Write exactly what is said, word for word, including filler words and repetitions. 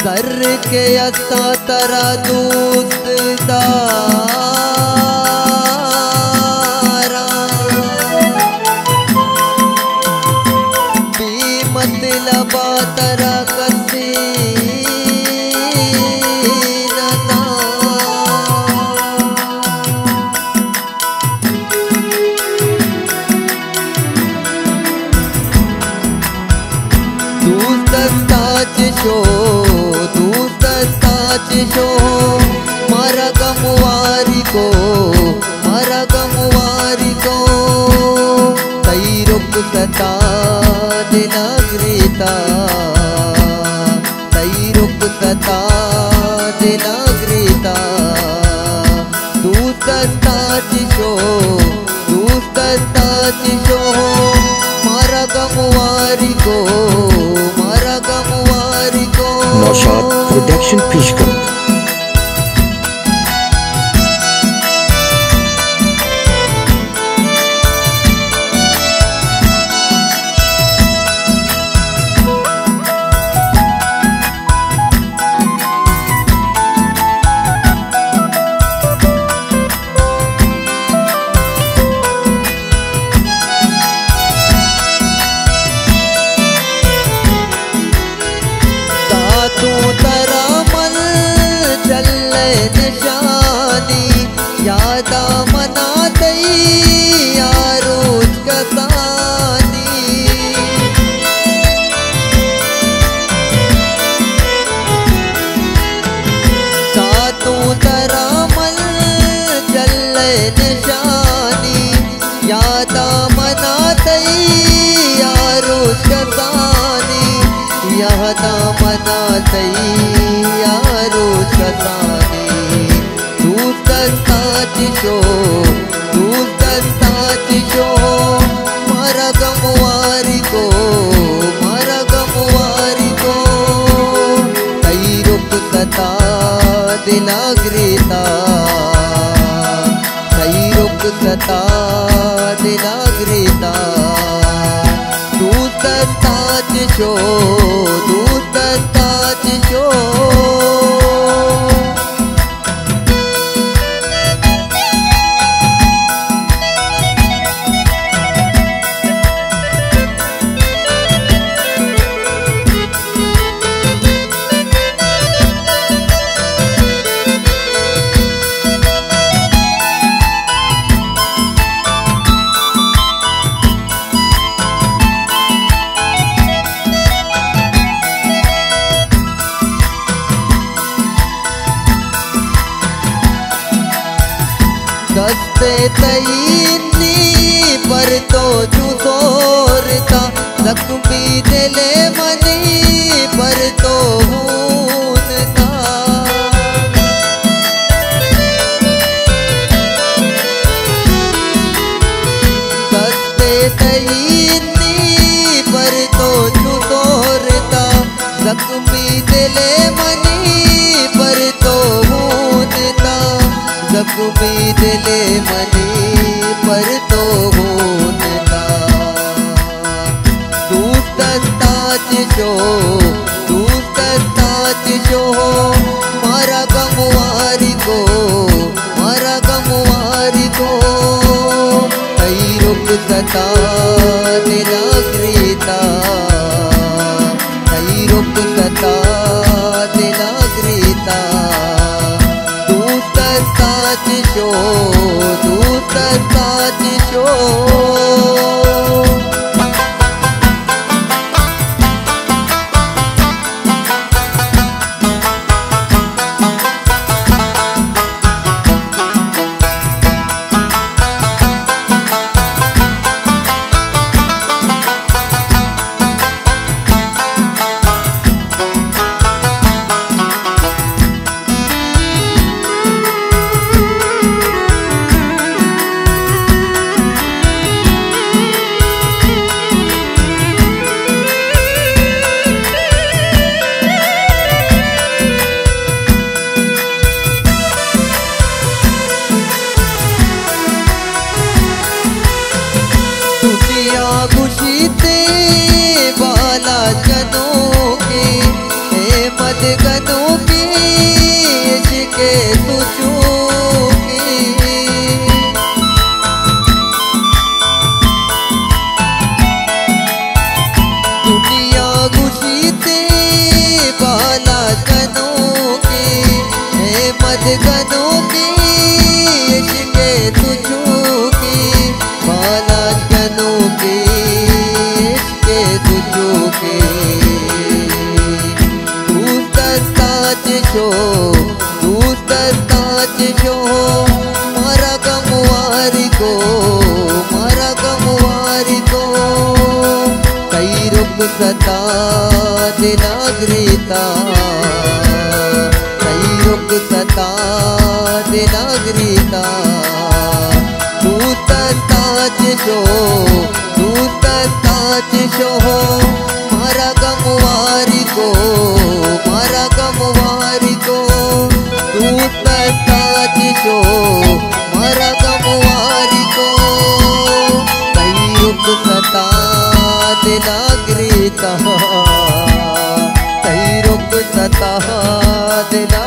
Sir के असा तरा दोस्तदारा बेमतलबा तरा कसी नता दोस्त शो शो मारा गमवारी को मारा गमवारी को कई रुक सता दिलाग्रीता कई रुक सता दिलाग्रीता दोस्त शो दोस्त शो मारा गमवारी को मारा गमवारी को नौशाद प्रोडक्शन पेशकश। निशानी यादा मना दई यारोज कसानी सातों तरह मल चल निशानी यादा मना दई यारोज कसानी यादा मना दई यारोज कसानी शो दोस्त शो मारा गमवारी को मारा गमवारी को कई रुक सता दिलाग्रीता कई रुक सता दिलाग्रीता दोस्त शो दोस्त शो दस्ते तईनी पर तो जुसोरता जख्मी दिले मनी पर तो हूनता दस्ते तईनी पर तो जुसोरता जख्मी दिले मनी पर तो हूनता जख्मी दिले मनी पर तो होता दोस्त शो दोस्त शो मारा गमवारी को मारा गमवारी को कई रुक सता दिलाग्रीता कई रुक सता दिलाग्रीता शो दोस्त शो कई रुक सता दे नागरिकता, कई रुक सता दे नागरिकता। तू ताज शो, तू ताज शो मारा गमवारी को, मारा गमवारी को। तू ताज शो मारा गमवारी को। कई रुक सता दे नागरिकता, कई रुक सता दे नागरिकता।